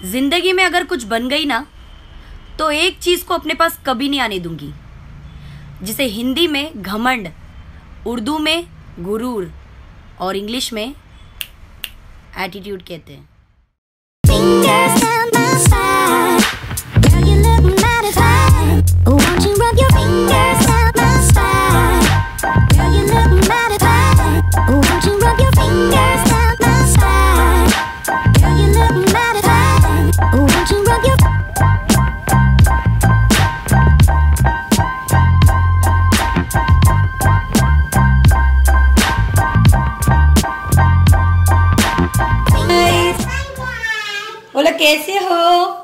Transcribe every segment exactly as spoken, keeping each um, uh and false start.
जिंदगी में अगर कुछ बन गई ना तो एक चीज को अपने पास कभी नहीं आने दूंगी, जिसे हिंदी में घमंड, उर्दू में गुरूर और इंग्लिश में एटीट्यूड कहते हैं। बोला कैसे हो?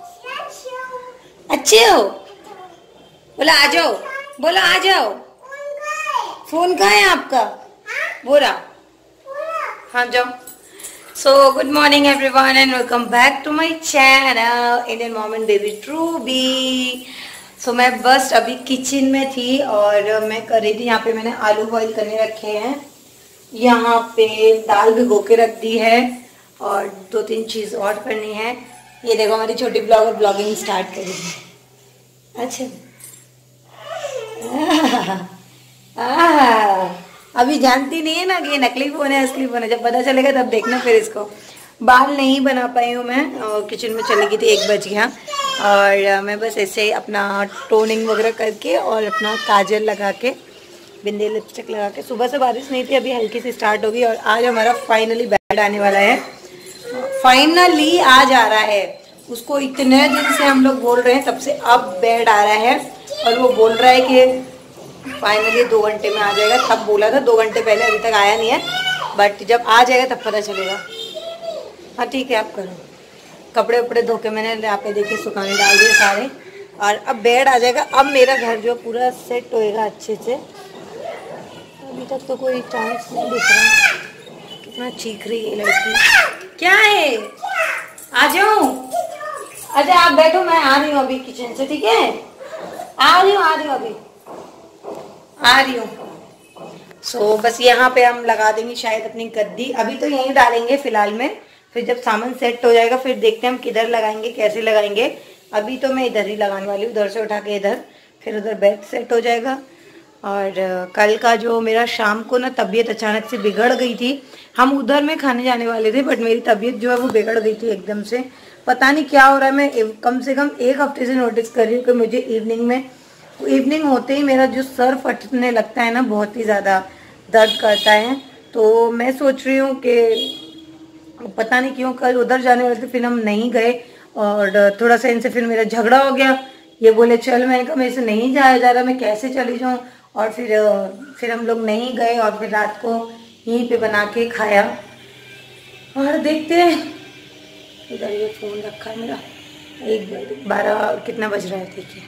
अच्छे हो? बोला आ जाओ, बोला आ जाओ। फोन कहाँ है आपका? बोला हाँ जाओ। So good morning everyone and welcome back to my channel Indian mom and baby ट्रूबी। सो मैं बस अभी किचन में थी और मैं कर रही थी, यहाँ पे मैंने आलू बॉईल करने रखे हैं, यहाँ पे दाल भिगो के रख दी है और दो तीन चीज और करनी है। ये देखो हमारी छोटी ब्लॉगर ब्लॉगिंग स्टार्ट करेगी। अच्छा आ, अभी जानती नहीं है ना कि ये नकली फोन है असली फोन है, जब पता चलेगा तब देखना फिर इसको। बाल नहीं बना पाई हूँ मैं और किचन में चली गई थी, एक बज गया और मैं बस ऐसे ही अपना टोनिंग वगैरह करके और अपना काजल लगा के, बिंदी लिपस्टिक लगा के। सुबह से बारिश नहीं थी, अभी हल्की सी स्टार्ट होगी और आज हमारा फाइनली बेड आने वाला है। फाइनली आज आ रहा है, उसको इतने दिन से हम लोग बोल रहे हैं, तब से अब बेड आ रहा है और वो बोल रहा है कि फाइनली दो घंटे में आ जाएगा। तब बोला था दो घंटे पहले, अभी तक आया नहीं है, बट जब आ जाएगा तब पता चलेगा। हाँ ठीक है, आप करो। कपड़े वपड़े धो के मैंने यहाँ पे देखिए सुखाने डाल दिए सारे और अब बेड आ जाएगा। अब मेरा घर जो पूरा सेट होएगा अच्छे से। अभी तक तो कोई चांस नहीं दिख रहा। कितना चीख रही है लड़की। क्या है? आ जाओ। अच्छा आप बैठो, मैं आ रही हूँ अभी किचन से, ठीक है? आ रही हूँ आ रही हूँ अभी आ रही हूँ। सो so, बस यहाँ पे हम लगा देंगे शायद अपनी गद्दी। अभी तो यहीं डालेंगे फिलहाल में, फिर जब सामान सेट हो जाएगा फिर देखते हैं हम किधर लगाएंगे, कैसे लगाएंगे। अभी तो मैं इधर ही लगाने वाली हूँ, उधर से उठा के इधर, फिर उधर बेड सेट हो जाएगा। और कल का जो मेरा शाम को ना तबीयत अचानक से बिगड़ गई थी, हम उधर में खाने जाने वाले थे बट मेरी तबीयत जो है वो बिगड़ गई थी एकदम से। पता नहीं क्या हो रहा है, मैं कम से कम एक हफ्ते से नोटिस कर रही हूँ कि मुझे इवनिंग में इवनिंग होते ही मेरा जो सर फटने लगता है ना, बहुत ही ज़्यादा दर्द करता है। तो मैं सोच रही हूँ कि पता नहीं क्यों कल उधर जाने वाले थे, फिर हम नहीं गए और थोड़ा सा इनसे फिर मेरा झगड़ा हो गया। ये बोले चल, मैंने कहा मेरे से नहीं जाया जा रहा, मैं कैसे चली जाऊँ। और फिर फिर हम लोग नहीं गए और फिर रात को यहीं पे बना के खाया। और देखते हैं, इधर ये फ़ोन रखा है मेरा। एक बारह कितना बज रहा है देखिए,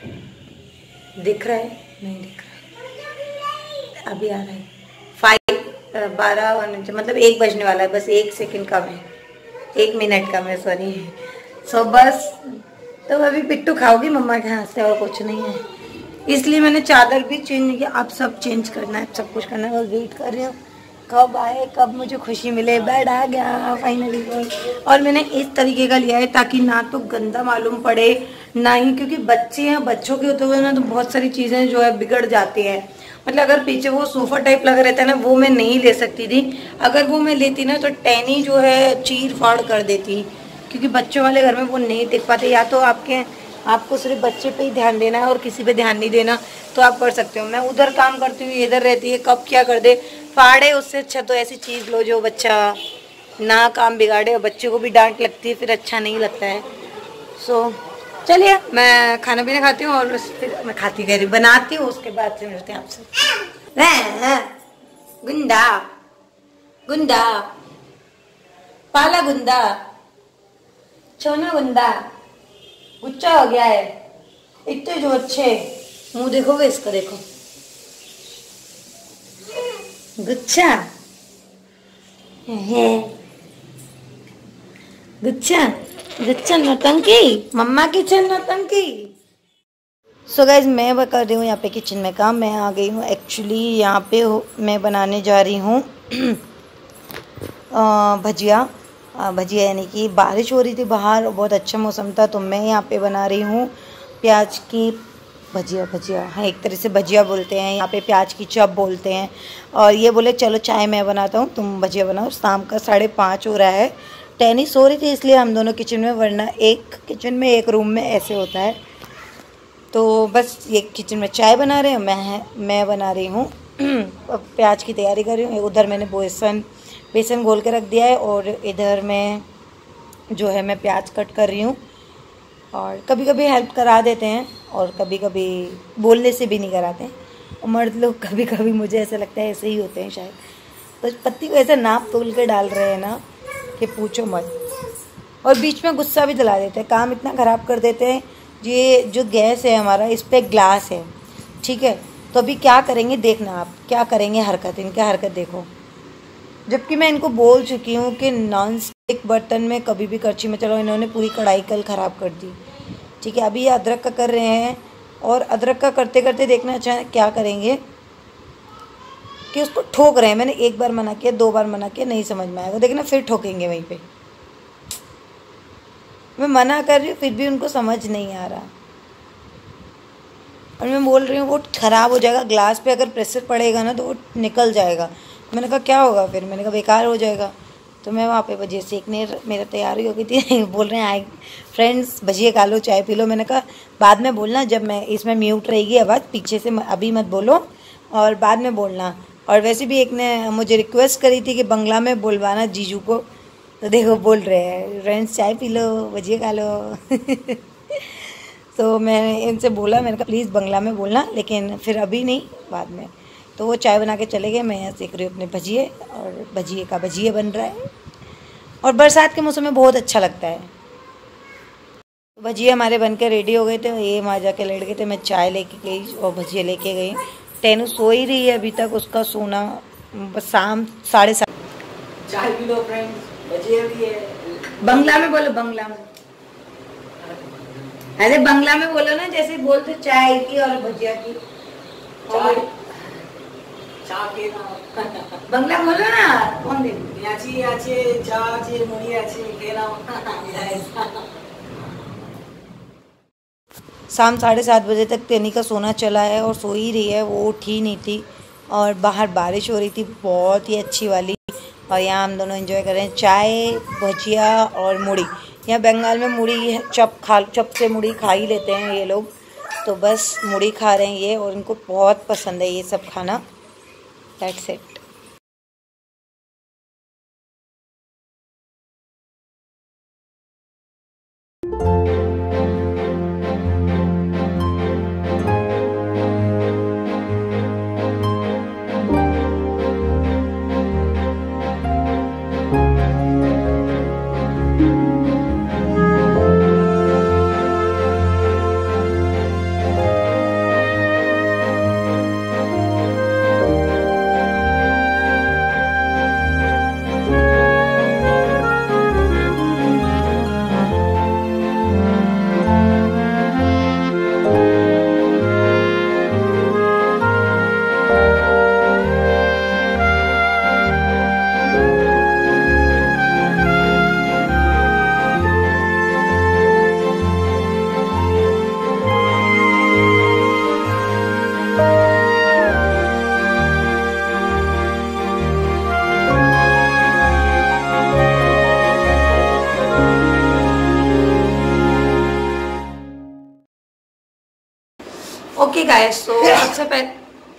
दिख रहा है? नहीं दिख रहा है, अभी आ रहा है फाइव बारह मतलब एक बजने वाला है, बस एक सेकंड कम है, एक मिनट कम है सॉरी। सो बस तो अभी पिट्टू खाओगी मम्मा के हाथ से और कुछ नहीं है, इसलिए मैंने चादर भी चेंज किया। अब सब चेंज करना है, सब कुछ करना है, बस वेट कर रही हूँ कब आए, कब मुझे खुशी मिले। बेड आ गया फाइनली। और मैंने इस तरीके का लिया है ताकि ना तो गंदा मालूम पड़े ना ही, क्योंकि बच्चे हैं, बच्चों के होते हुए ना तो बहुत सारी चीज़ें जो है बिगड़ जाती हैं। मतलब अगर पीछे वो सोफा टाइप लगा रहता है ना, वो मैं नहीं ले सकती थी। अगर वो मैं लेती ना तो टैनी जो है चीर फाड़ कर देती, क्योंकि बच्चों वाले घर में वो नहीं देख पाते। या तो आपके आपको सिर्फ बच्चे पे ही ध्यान देना है और किसी पे ध्यान नहीं देना, तो आप कर सकते हो। मैं उधर काम करती हूँ, इधर रहती है, कब क्या कर दे फाड़े। उससे अच्छा तो ऐसी चीज़ लो जो बच्चा ना काम बिगाड़े, और बच्चे को भी डांट लगती है फिर अच्छा नहीं लगता है। सो चलिए मैं खाना पीना खाती हूँ और फिर मैं खाती कह रही बनाती हूँ, उसके बाद से मिलते हैं आपसे। गुंडा गुंडा पाला गुंडा छोना गुंडा गुच्चा हो गया है, इतने जो अच्छे मुंह देखोगे इसका, देखो गुच्छा है, गुच्छा गुच्छा नौटंकी, मम्मा किचन नौटंकी। सो so गाइज मैं कर रही हूँ यहाँ पे किचन में काम। मैं आ गई हूँ एक्चुअली यहाँ पे मैं बनाने जा रही हूँ भजिया। भजिया, यानी कि बारिश हो रही थी बाहर, बहुत अच्छा मौसम था, तो मैं यहाँ पे बना रही हूँ प्याज की भजिया। भजिया हाँ, एक तरह से भजिया बोलते हैं, यहाँ पे प्याज की चप बोलते हैं। और ये बोले चलो चाय मैं बनाता हूँ, तुम भजिया बनाओ। शाम का साढ़े पाँच हो रहा है, टेनिस सो रही थी इसलिए हम दोनों किचन में, वरना एक किचन में एक रूम में ऐसे होता है। तो बस ये किचन में चाय बना रहे हैं, मैं मैं बना रही हूँ प्याज की तैयारी कर रही हूँ। उधर मैंने बेसन बेसन घोल के रख दिया है और इधर मैं जो है मैं प्याज कट कर रही हूँ। और कभी कभी हेल्प करा देते हैं और कभी कभी बोलने से भी नहीं कराते हैं। और मर्द लोग कभी कभी मुझे ऐसा लगता है ऐसे ही होते हैं शायद, तो पत्ती को ऐसे नाप तोल के डाल रहे हैं ना कि पूछो मत। और बीच में गुस्सा भी दिला देते हैं, काम इतना ख़राब कर देते हैं। ये जो गैस है हमारा, इस पर ग्लास है, ठीक है, तो अभी क्या करेंगे देखना आप, क्या करेंगे हरकत, इनकी हरकत देखो। जबकि मैं इनको बोल चुकी हूँ कि नॉन स्टिक बर्तन में कभी भी करछी में चलो, इन्होंने पूरी कढ़ाई कल ख़राब कर दी, ठीक है। अभी ये अदरक का कर रहे हैं और अदरक का करते करते देखना अच्छा क्या करेंगे कि उसको ठोक रहे हैं। मैंने एक बार मना किया, दो बार मना किया, नहीं समझ में आएगा, देखना फिर ठोकेंगे वहीं पे। मैं मना कर रही हूँ फिर भी उनको समझ नहीं आ रहा, और मैं बोल रही हूँ वो ख़राब हो जाएगा, ग्लास पे अगर प्रेशर पड़ेगा ना तो वो निकल जाएगा। मैंने कहा क्या होगा फिर, मैंने कहा बेकार हो जाएगा। तो मैं वहाँ पे भजिया सेकने मेरा तैयारी हो गई थी बोल रहे हैं आए फ्रेंड्स भजिया खा लो, चाय पी लो। मैंने कहा बाद में बोलना, जब मैं इसमें म्यूट रहेगी आवाज़ पीछे से, अभी मत बोलो और बाद में बोलना। और वैसे भी एक ने मुझे रिक्वेस्ट करी थी कि बंगला में बोलवाना जीजू को, तो देखो बोल रहे हैं फ्रेंड्स चाय पी लो, भजिया खा लो तो मैंने इनसे बोला, मैंने कहा प्लीज़ बंगला में बोलना, लेकिन फिर अभी नहीं, बाद में। तो वो चाय बना के चले गए, मैं यहाँ सेक रही हूँ अपने भजिए, और भजिए का भजिया बन रहा है। और बरसात के मौसम में बहुत अच्छा लगता है। तो भजिए हमारे बन के रेडी हो गए थे, ये वहाँ जाके लेट गए थे, मैं चाय लेके गई और भजिया लेके गई। टेनू सो ही रही है अभी तक, उसका सोना बस शाम साढ़े सात। चाय पी लो फ्रेंड्स, भजिया भी है। बंगला में बोलो, बंगला में, अरे बंगला में बोलो ना, जैसे बोलते चाय की और भजिया की। चाय চা কে না বাংলা বলো না, কোন দিন পেঁয়াজি আছে, চা আছে, মুড়ি আছে, কে নাও। शाम साढ़े सात बजे तक तेनी का सोना चला है और सो ही रही है, वो उठी नहीं थी। और बाहर बारिश हो रही थी बहुत ही अच्छी वाली, और यहाँ हम दोनों एंजॉय कर रहे हैं चाय, भजिया और मुड़ी। यहाँ बंगाल में मुड़ी चप खा चप से मुड़ी खा ही लेते हैं ये लोग, तो बस मुड़ी खा रहे हैं ये, और इनको बहुत पसंद है ये सब खाना। That's it. ओके गाइस, तो सबसे पहले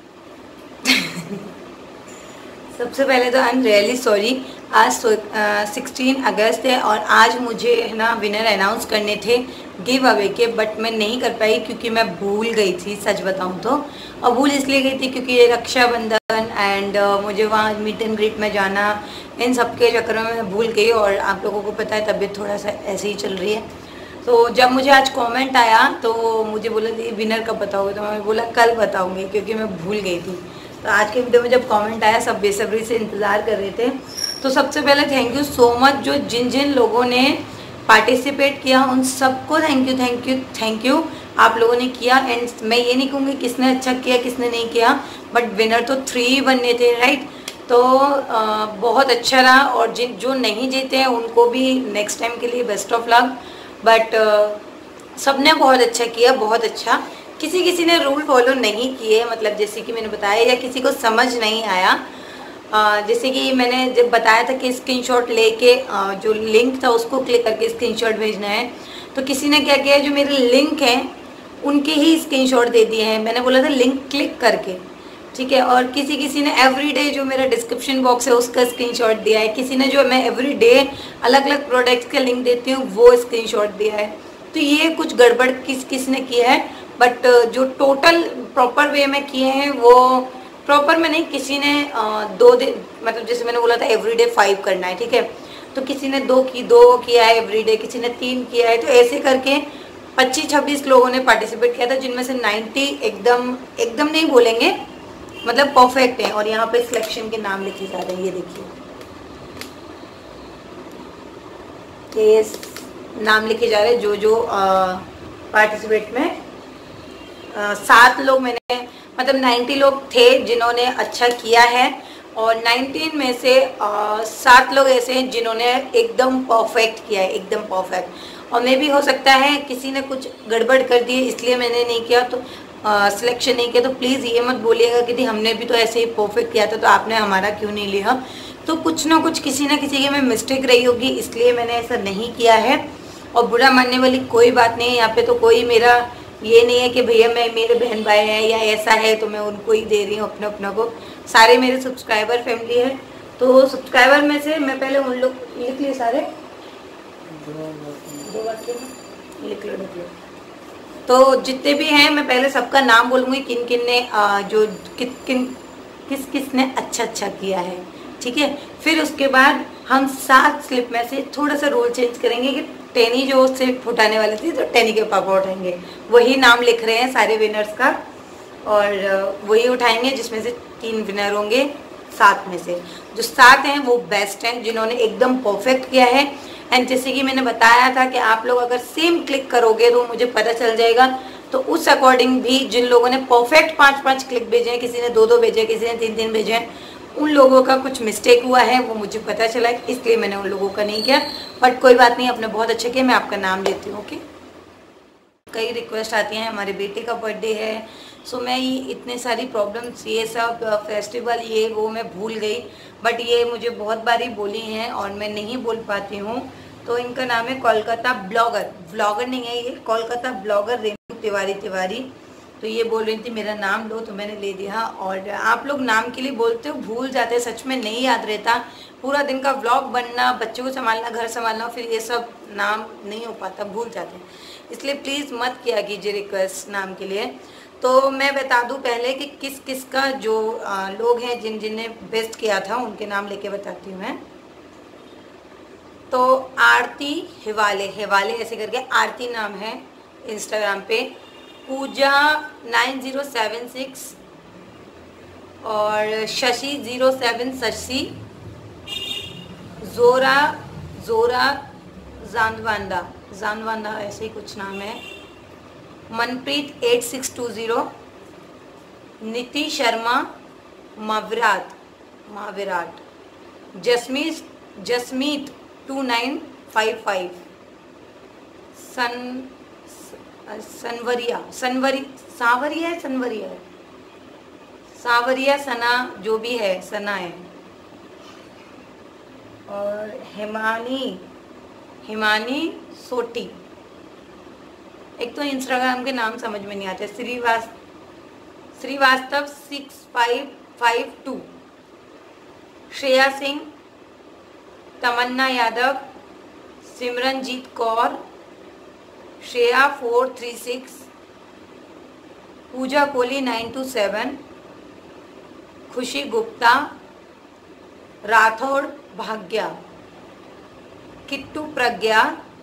सबसे पहले तो आई एम रियली सॉरी। आज सिक्सटीन अगस्त है और आज मुझे है ना विनर अनाउंस करने थे गिव अवे के, बट मैं नहीं कर पाई क्योंकि मैं भूल गई थी, सच बताऊं तो। और भूल इसलिए गई थी क्योंकि ये रक्षाबंधन एंड uh, मुझे वहाँ मीट एंड ग्रीट में जाना, इन सब के चक्कर में मैं भूल गई। और आप लोगों को पता है तबीयत थोड़ा सा ऐसे ही चल रही है। तो जब मुझे आज कमेंट आया तो मुझे बोला थी विनर कब बताओगे, तो मैं बोला कल बताऊंगी क्योंकि मैं भूल गई थी। तो आज के वीडियो में जब कमेंट आया सब बेसब्री से इंतज़ार कर रहे थे। तो सबसे पहले थैंक यू सो मच, जो जिन जिन लोगों ने पार्टिसिपेट किया उन सबको thank you thank you thank you आप लोगों ने किया। एंड मैं ये नहीं कहूँगी किसने अच्छा किया किसने नहीं किया, बट विनर तो थ्री बनने थे राइट। तो आ, बहुत अच्छा रहा, और जिन जो नहीं जीते हैं उनको भी नेक्स्ट टाइम के लिए बेस्ट ऑफ लक। बट सबने बहुत अच्छा किया, बहुत अच्छा। किसी किसी ने रूल फॉलो नहीं किए, मतलब जैसे कि मैंने बताया, या किसी को समझ नहीं आया। आ, जैसे कि मैंने जब बताया था कि स्क्रीनशॉट लेके आ, जो लिंक था उसको क्लिक करके स्क्रीनशॉट भेजना है, तो किसी ने क्या किया, जो मेरे लिंक हैं उनके ही स्क्रीनशॉट दे दिए हैं। मैंने बोला था लिंक क्लिक करके, ठीक है। और किसी किसी ने एवरीडे जो मेरा डिस्क्रिप्शन बॉक्स है उसका स्क्रीनशॉट दिया है। किसी ने जो मैं एवरीडे अलग अलग प्रोडक्ट्स का लिंक देती हूँ वो स्क्रीनशॉट दिया है। तो ये कुछ गड़बड़ किस किस ने किया है, बट जो टोटल प्रॉपर वे में किए हैं वो प्रॉपर में नहीं। किसी ने दो दिन, मतलब जैसे मैंने बोला था एवरीडे फाइव करना है, ठीक है, तो किसी ने दो की दो किया है एवरीडे, किसी ने तीन किया है। तो ऐसे करके पच्चीस छब्बीस लोगों ने पार्टिसिपेट किया था, जिनमें से नब्बे एकदम एकदम नहीं बोलेंगे, मतलब परफेक्ट है। और यहाँ पे सिलेक्शन के नाम लिखे जा रहे हैं, ये देखिए, ये नाम लिखे जा रहे हैं जो जो पार्टिसिपेट में आ, सात लोग मैंने, मतलब नब्बे लोग थे जिन्होंने अच्छा किया है, और उन्नीस में से आ, सात लोग ऐसे हैं जिन्होंने एकदम परफेक्ट किया है, एकदम परफेक्ट। और मे भी हो सकता है किसी ने कुछ गड़बड़ कर दी इसलिए मैंने नहीं किया, तो सिलेक्शन नहीं किया। तो प्लीज़ ये मत बोलिएगा कि हमने भी तो ऐसे ही परफेक्ट किया था तो आपने हमारा क्यों नहीं लिया। तो कुछ ना कुछ किसी ना किसी की में मिस्टेक रही होगी, इसलिए मैंने ऐसा नहीं किया है। और बुरा मानने वाली कोई बात नहीं है, यहाँ पे तो कोई मेरा ये नहीं है कि भैया मैं मेरे बहन भाई हैं या ऐसा है तो मैं उनको ही दे रही हूँ अपने अपना को। सारे मेरे सब्सक्राइबर फैमिली है। तो सब्सक्राइबर में से मैं पहले उन लोग लिख लिए सारे, दो वाक्य लिख लो लिख लो। तो जितने भी हैं मैं पहले सबका नाम बोलूँगी, किन किन ने आ, जो किन किन किस किस ने अच्छा अच्छा किया है, ठीक है। फिर उसके बाद हम सात स्लिप में से थोड़ा सा रोल चेंज करेंगे कि टेनी जो स्लिप उठाने वाले थे तो टेनी के पापा उठाएंगे, वही नाम लिख रहे हैं सारे विनर्स का, और वही उठाएंगे जिसमें से तीन विनर होंगे सात में से। जो सात हैं वो बेस्ट हैं जिन्होंने एकदम परफेक्ट किया है। एंड जैसे कि मैंने बताया था कि आप लोग अगर सेम क्लिक करोगे तो मुझे पता चल जाएगा, तो उस अकॉर्डिंग भी जिन लोगों ने परफेक्ट पाँच पाँच क्लिक भेजे हैं, किसी ने दो दो भेजे, किसी ने तीन तीन भेजे हैं, उन लोगों का कुछ मिस्टेक हुआ है वो मुझे पता चला, इसलिए मैंने उन लोगों का नहीं किया। बट कोई बात नहीं, आपने बहुत अच्छे किए, मैं आपका नाम लेती हूँ, ओके। कई रिक्वेस्ट आती हैं, हमारे बेटे का बर्थडे है, सो मैं ये इतने सारी प्रॉब्लम्स, ये सब फेस्टिवल ये वो मैं भूल गई, बट ये मुझे बहुत बारी बोली हैं और मैं नहीं बोल पाती हूँ। तो इनका नाम है कोलकाता ब्लॉगर, ब्लॉगर नहीं है ये, कोलकाता ब्लॉगर रेणु तिवारी तिवारी। तो ये बोल रही थी मेरा नाम लो, तो मैंने ले दिया। और आप लोग नाम के लिए बोलते हो, भूल जाते हैं, सच में नहीं याद रहता। पूरा दिन का व्लॉग बनना, बच्चों को संभालना, घर संभालना, फिर ये सब नाम नहीं हो पाता, भूल जाते हैं। इसलिए प्लीज़ मत किया कीजिए रिक्वेस्ट नाम के लिए। तो मैं बता दूं पहले कि किस किस का जो आ, लोग हैं जिन जिन ने बेस्ट किया था उनके नाम लेके बताती हूँ मैं। तो आरती हिवाले, हिवाले ऐसे करके आरती नाम है इंस्टाग्राम पे। Pooja nine zero seven six और शशि ज़ीरो सेवन शशि, जोरा जोरा जानवांदा जानवांदा ऐसे ही कुछ नाम है। Manpreet eight six two zero, Niti Sharma माविराट माविराट, Jasmeet Jasmeet two nine five five, सन सनवरिया सनवरी सावरिया है सनवरिया है सावरिया सना, जो भी है सना है। और हिमानी हिमानी सोटी, एक तो इंस्टाग्राम के नाम समझ में नहीं आते। श्रीवास Srivastava six five five two, Shreya Singh, Tamanna Yadav, Simranjeet Kaur, Shreya four three six, Pooja Kohli nine two seven, Khushi Gupta, Rathore भाग्या, किट्टू प्रज्ञा,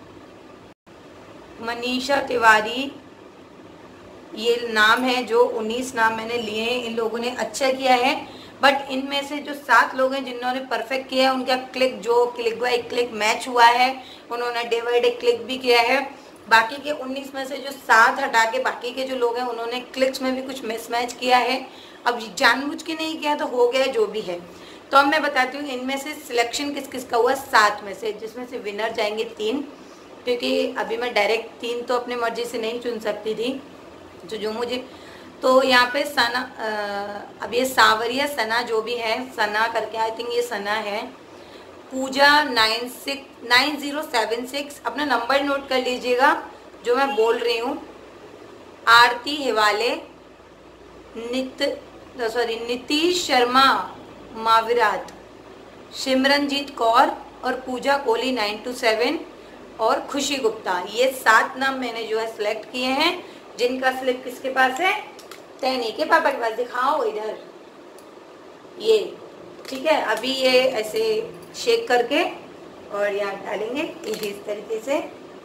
मनीषा तिवारी। ये नाम है जो उन्नीस नाम मैंने लिए हैं, इन लोगों ने अच्छा किया है। बट इनमें से जो सात लोग हैं जिन्होंने परफेक्ट किया है, उनका क्लिक जो क्लिक बाय क्लिक मैच हुआ है, उन्होंने डे बाई डे क्लिक भी किया है। बाकी के उन्नीस में से जो सात हटा के बाकी के जो लोग हैं उन्होंने क्लिक्स में भी कुछ मिसमैच किया है। अब जानबूझ के नहीं किया तो हो गया जो भी है। तो अब मैं बताती हूँ इनमें से सिलेक्शन किस किस का हुआ, सात में से, जिसमें से विनर जाएंगे तीन, क्योंकि अभी मैं डायरेक्ट तीन तो अपनी मर्जी से नहीं चुन सकती थी, जो जो मुझे, तो यहाँ पे सना, अब ये सावरिया सना जो भी है, सना करके आई थिंक ये सना है, Pooja nine six nine zero seven six, अपना नंबर नोट कर लीजिएगा जो मैं बोल रही हूँ, आरती हिवाले, नित सॉरी नीतीश शर्मा माविराट, सिमरनजीत कौर और Pooja Kohli nine two seven और खुशी गुप्ता, ये सात नाम मैंने जो है सिलेक्ट किए हैं, जिनका स्लिप किसके पास है, तैनी के पापा के पास, दिखाओ इधर, ये ठीक है। अभी ये ऐसे शेक करके और यहाँ डालेंगे इस तरीके से,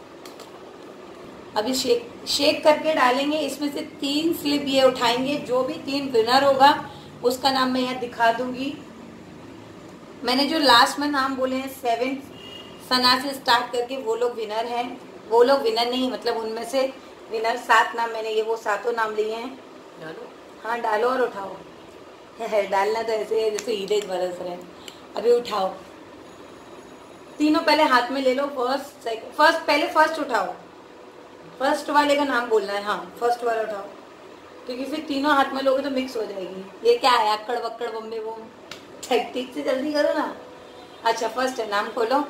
अभी शेक शेक करके डालेंगे, इसमें से तीन स्लिप ये उठाएंगे, जो भी तीन विनर होगा उसका नाम मैं यहाँ दिखा दूंगी। मैंने जो लास्ट में नाम बोले हैं सेवन सना से स्टार्ट करके, वो लोग विनर हैं, वो लोग विनर नहीं मतलब उनमें से विनर सात नाम मैंने ये वो सातों नाम लिए हैं। डालो, हाँ डालो और उठाओ डालना तो ऐसे है जैसे ईद बरस रहे हैं। अभी उठाओ तीनों, पहले हाथ में ले लो, फर्स्ट सेकंड फर्स्ट, पहले फर्स्ट उठाओ, फर्स्ट वाले का नाम बोलना है, हाँ फर्स्ट वाला उठाओ, क्योंकि फिर तीनों हाथ में लोगे तो मिक्स हो जाएगी। ये क्या है, अक्कड़ वक्कड़ बम्बे वो, ठीक से जल्दी करो ना। अच्छा फर्स्ट है, नाम खोलो,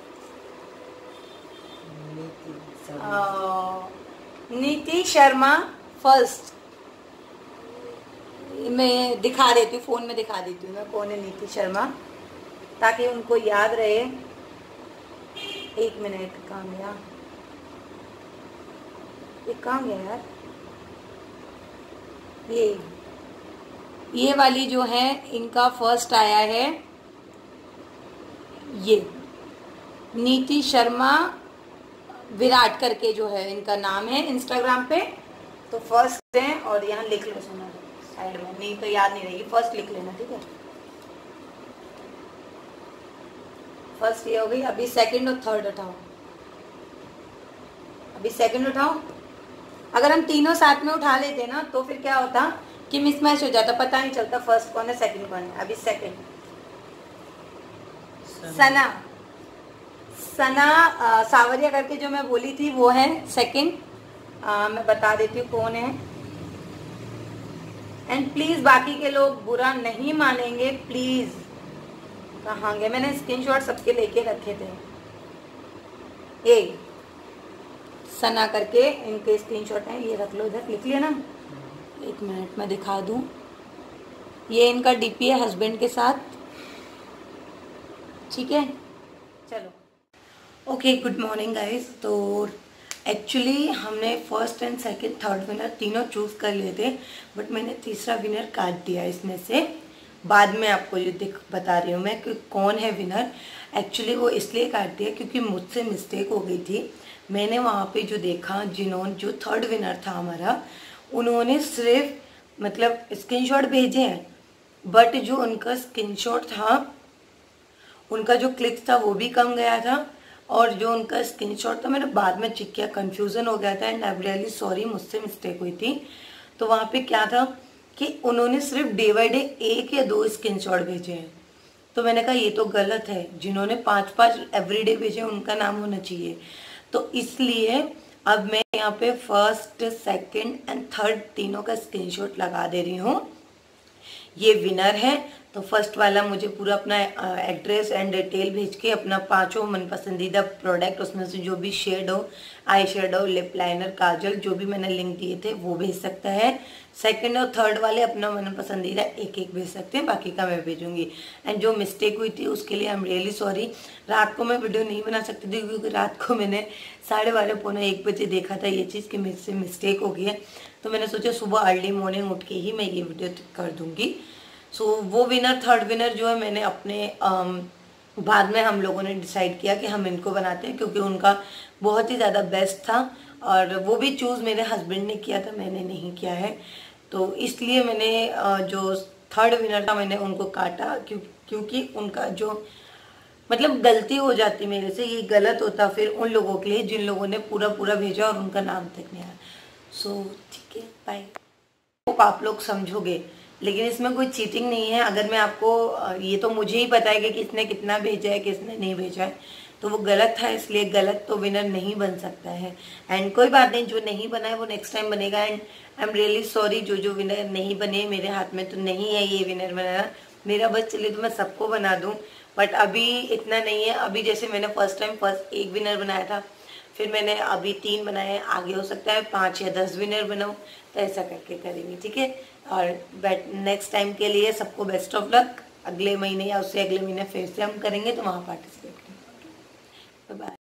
नीति शर्मा फर्स्ट, मैं दिखा देती हूँ, फोन में दिखा देती हूँ मैं कौन है नीति शर्मा, ताकि उनको याद रहे। एक मिनट, कहाँ गया ये, कहाँ गया यार, ये ये वाली जो है इनका फर्स्ट आया है, ये नीति शर्मा विराट करके जो है इनका नाम है इंस्टाग्राम पे, तो फर्स्ट है। और यहाँ लिख लो सुना साइड में, नहीं तो याद नहीं रहेगी, फर्स्ट लिख लेना ठीक है। फर्स्ट ये हो गई, अभी सेकंड और थर्ड उठाओ, अभी सेकंड उठाओ। अगर हम तीनों साथ में उठा लेते ना तो फिर क्या होता कि मिसमैच हो जाता, पता नहीं चलता फर्स्ट कौन है सेकंड कौन है। अभी सेकंड सना, सना आ, सावरिया करके जो मैं बोली थी वो है सेकंड, मैं बता देती हूँ कौन है। एंड प्लीज बाकी के लोग बुरा नहीं मानेंगे प्लीज। कहाँ गए, मैंने स्क्रीनशॉट सबके लेके रखे थे, ये सना करके इनके स्क्रीनशॉट हैं, ये रख लो इधर, लिख लिया ना। एक मिनट मैं दिखा दूं, ये इनका डीपी है हस्बैंड के साथ, ठीक है। चलो ओके, गुड मॉर्निंग गाइस। तो एक्चुअली हमने first and second third winner तीनों चूज कर लिए थे, बट मैंने तीसरा विनर काट दिया इसमें से। बाद में आपको ये दिख बता रही हूँ मैं कि कौन है विनर। एक्चुअली वो इसलिए काट दिया क्योंकि मुझसे मिस्टेक हो गई थी। मैंने वहाँ पे जो देखा, जिन्होंने जो थर्ड विनर था हमारा, उन्होंने सिर्फ मतलब स्क्रीनशॉट भेजे हैं, बट जो उनका स्क्रीनशॉट था, उनका जो क्लिक था वो भी कम गया था, और जो उनका स्क्रीनशॉट था मैंने बाद में चेक किया, कंफ्यूजन हो गया था। And I am really sorry, मुझसे मिस्टेक हुई थी। तो वहाँ पे क्या था कि उन्होंने सिर्फ डे बाई डे एक या दो स्क्रीनशॉट भेजे हैं। तो मैंने कहा ये तो गलत है, जिन्होंने पाँच पाँच एवरीडे भेजे उनका नाम होना चाहिए। तो इसलिए अब मैं यहाँ पे फर्स्ट, सेकंड एंड थर्ड तीनों का स्क्रीनशॉट लगा दे रही हूँ। ये विनर है। तो फर्स्ट वाला मुझे पूरा अपना एड्रेस एंड डिटेल भेज के अपना पांचों मन पसंदीदा प्रोडक्ट, उसमें से जो भी शेड हो, आई शेड हो, लिप लाइनर, काजल, जो भी मैंने लिंक दिए थे वो भेज सकता है। सेकंड और थर्ड वाले अपना मन पसंदीदा एक एक भेज सकते हैं, बाकी का मैं भेजूंगी। एंड जो मिस्टेक हुई थी उसके लिए आई एम रियली सॉरी। रात को मैं वीडियो नहीं बना सकती थी क्योंकि रात को मैंने साढ़े बारह पौने एक बजे देखा था ये चीज़ कि मुझसे मिस्टेक हो गई है। तो मैंने सोचा सुबह अर्ली मॉर्निंग उठ के ही मैं ये वीडियो कर दूंगी। सो so, वो विनर, थर्ड विनर जो है मैंने अपने आम, बाद में हम लोगों ने डिसाइड किया कि हम इनको बनाते हैं, क्योंकि उनका बहुत ही ज़्यादा बेस्ट था और वो भी चूज़ मेरे हस्बैंड ने किया था, मैंने नहीं किया है। तो इसलिए मैंने जो थर्ड विनर था मैंने उनको काटा, क्यों क्योंकि उनका जो मतलब गलती हो जाती मेरे से, ये गलत होता फिर उन लोगों के लिए जिन लोगों ने पूरा पूरा भेजा और उनका नाम तक नहीं आया। सो ठीक है, बाय। होप आप लोग समझोगे लेकिन इसमें कोई चीटिंग नहीं है। अगर मैं आपको, ये तो मुझे ही पता है कि किसने कितना भेजा है किसने नहीं भेजा है, तो वो गलत था, इसलिए गलत तो विनर नहीं बन सकता है। एंड कोई बात नहीं, जो नहीं बना है वो नेक्स्ट टाइम बनेगा। And I am really sorry जो जो विनर नहीं बने, मेरे हाथ में तो नहीं है ये विनर बनाना। मेरा बस चले तो मैं सबको बना दूं, बट अभी इतना नहीं है। अभी जैसे मैंने फर्स्ट टाइम फर्स्ट एक विनर बनाया था, फिर मैंने अभी तीन बनाए, आगे हो सकता है पाँच या दस विनर बनाऊं, तो ऐसा करके करेंगे, ठीक है। और बट नेक्स्ट टाइम के लिए सबको बेस्ट ऑफ लक। अगले महीने या उससे अगले महीने फिर से हम करेंगे, तो वहाँ पार्टिसिपेट करेंगे। बाय।